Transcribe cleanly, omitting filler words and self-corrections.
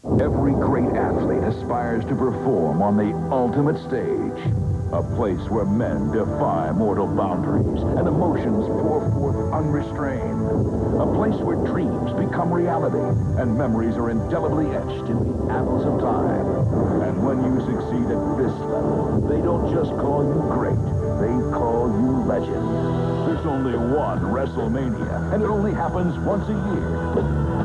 Every great athlete aspires to perform on the ultimate stage. A place where men defy mortal boundaries and emotions pour forth unrestrained. A place where dreams become reality and memories are indelibly etched in the annals of time. And when you succeed at this level, they don't just call you great, they call you legend. There's only one WrestleMania, and it only happens once a year. But